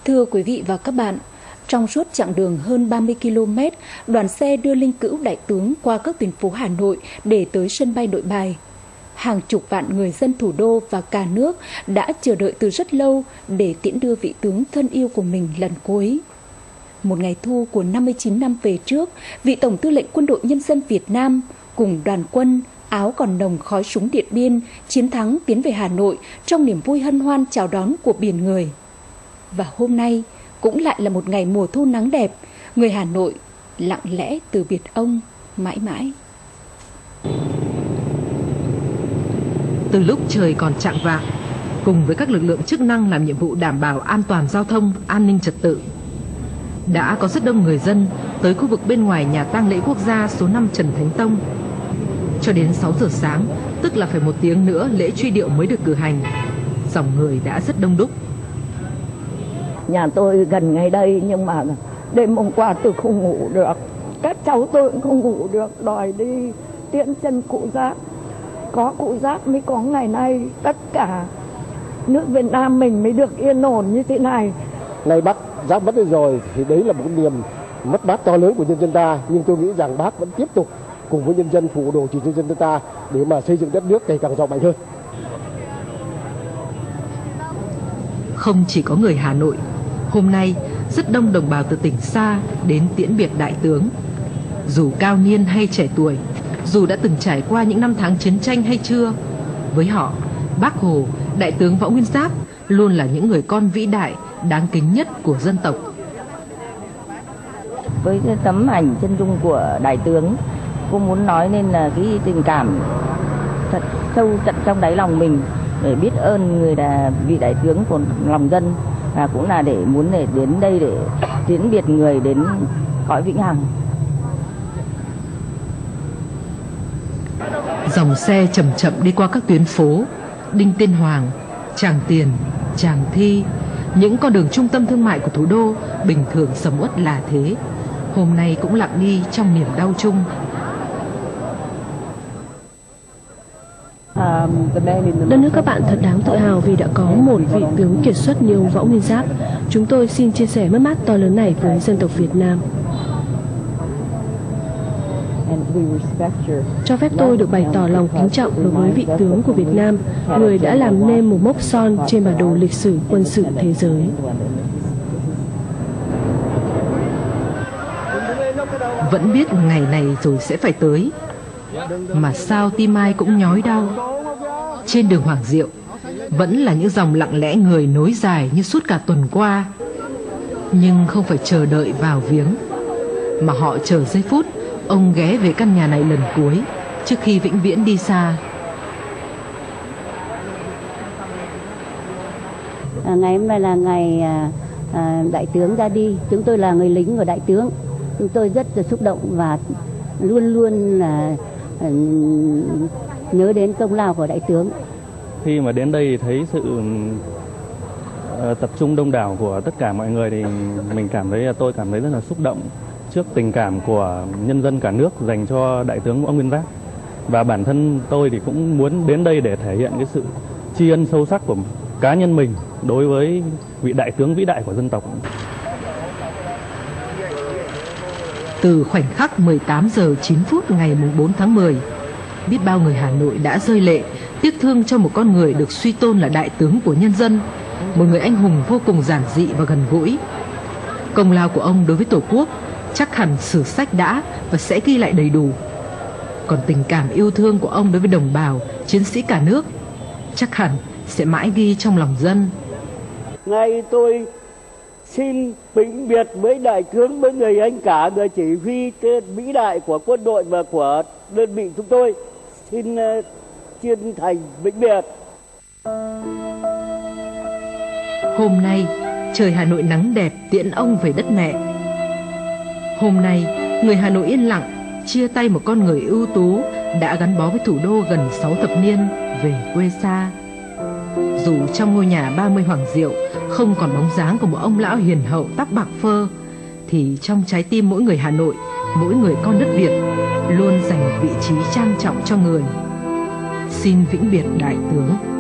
Thưa quý vị và các bạn, trong suốt chặng đường hơn 30 km, đoàn xe đưa linh cữu đại tướng qua các tuyến phố Hà Nội để tới sân bay Nội Bài. Hàng chục vạn người dân thủ đô và cả nước đã chờ đợi từ rất lâu để tiễn đưa vị tướng thân yêu của mình lần cuối. Một ngày thu của 59 năm về trước, vị Tổng tư lệnh Quân đội Nhân dân Việt Nam cùng đoàn quân áo còn nồng khói súng Điện Biên chiến thắng tiến về Hà Nội trong niềm vui hân hoan chào đón của biển người. Và hôm nay cũng lại là một ngày mùa thu nắng đẹp, người Hà Nội lặng lẽ từ biệt ông mãi mãi. Từ lúc trời còn chạng vạng, cùng với các lực lượng chức năng làm nhiệm vụ đảm bảo an toàn giao thông, an ninh trật tự, đã có rất đông người dân tới khu vực bên ngoài nhà tang lễ quốc gia số 5 Trần Thánh Tông. Cho đến 6 giờ sáng, tức là phải 1 tiếng nữa lễ truy điệu mới được cử hành, dòng người đã rất đông đúc. Nhà tôi gần ngay đây nhưng mà đêm hôm qua tôi không ngủ được. Các cháu tôi cũng không ngủ được, đòi đi tiễn chân cụ Giáp. Có cụ Giáp mới có ngày nay tất cả nước Việt Nam mình mới được yên ổn như thế này. Nay bác Giáp mất đi rồi thì đấy là một niềm mất mát to lớn của nhân dân ta, nhưng tôi nghĩ rằng bác vẫn tiếp tục cùng với nhân dân phụ đồ chỉ nhân dân ta để mà xây dựng đất nước ngày càng giàu mạnh hơn. Không chỉ có người Hà Nội, hôm nay rất đông đồng bào từ tỉnh xa đến tiễn biệt đại tướng. Dù cao niên hay trẻ tuổi, dù đã từng trải qua những năm tháng chiến tranh hay chưa, với họ, Bác Hồ, Đại tướng Võ Nguyên Giáp luôn là những người con vĩ đại, đáng kính nhất của dân tộc. Với cái tấm ảnh chân dung của đại tướng, cô muốn nói nên là cái tình cảm thật sâu tận trong đáy lòng mình để biết ơn vị đại tướng của lòng dân, và cũng là để muốn đến đây để tiễn biệt người đến cõi vĩnh hằng. Dòng xe chậm chậm đi qua các tuyến phố Đinh Tiên Hoàng, Tràng Tiền, Tràng Thi, những con đường trung tâm thương mại của thủ đô bình thường sầm uất là thế, hôm nay cũng lặng đi trong niềm đau chung. Đất nước các bạn thật đáng tự hào vì đã có một vị tướng kiệt xuất như ông Võ Nguyên Giáp. Chúng tôi xin chia sẻ mất mát to lớn này với dân tộc Việt Nam. Cho phép tôi được bày tỏ lòng kính trọng đối với vị tướng của Việt Nam, người đã làm nên một mốc son trên bản đồ lịch sử quân sự thế giới. Vẫn biết ngày này rồi sẽ phải tới, mà sao tim ai cũng nhói đau. Trên đường Hoàng Diệu vẫn là những dòng lặng lẽ người nối dài như suốt cả tuần qua, nhưng không phải chờ đợi vào viếng, mà họ chờ giây phút ông ghé về căn nhà này lần cuối trước khi vĩnh viễn đi xa. Ngày hôm nay là ngày đại tướng ra đi. Chúng tôi là người lính của đại tướng, chúng tôi rất là xúc động và luôn luôn là nhớ đến công lao của đại tướng. Khi mà đến đây thấy sự tập trung đông đảo của tất cả mọi người thì tôi cảm thấy rất là xúc động trước tình cảm của nhân dân cả nước dành cho đại tướng Võ Nguyên Giáp. Và bản thân tôi thì cũng muốn đến đây để thể hiện cái sự tri ân sâu sắc của cá nhân mình đối với vị đại tướng vĩ đại của dân tộc. Từ khoảnh khắc 18 giờ 9 phút ngày 4 tháng 10, biết bao người Hà Nội đã rơi lệ tiếc thương cho một con người được suy tôn là đại tướng của nhân dân, một người anh hùng vô cùng giản dị và gần gũi. Công lao của ông đối với Tổ quốc chắc hẳn sử sách đã và sẽ ghi lại đầy đủ. Còn tình cảm yêu thương của ông đối với đồng bào, chiến sĩ cả nước chắc hẳn sẽ mãi ghi trong lòng dân. Ngày tôi xin vĩnh biệt với đại tướng, với người anh cả, người chỉ huy vĩ đại của quân đội và của đơn vị chúng tôi. Xin chân thành vĩnh biệt. Hôm nay trời Hà Nội nắng đẹp tiễn ông về đất mẹ. Hôm nay người Hà Nội yên lặng chia tay một con người ưu tú đã gắn bó với thủ đô gần 6 thập niên về quê xa. Dù trong ngôi nhà 30 Hoàng Diệu không còn bóng dáng của một ông lão hiền hậu tóc bạc phơ, thì trong trái tim mỗi người Hà Nội, mỗi người con đất Việt luôn dành vị trí trang trọng cho người. Xin vĩnh biệt đại tướng.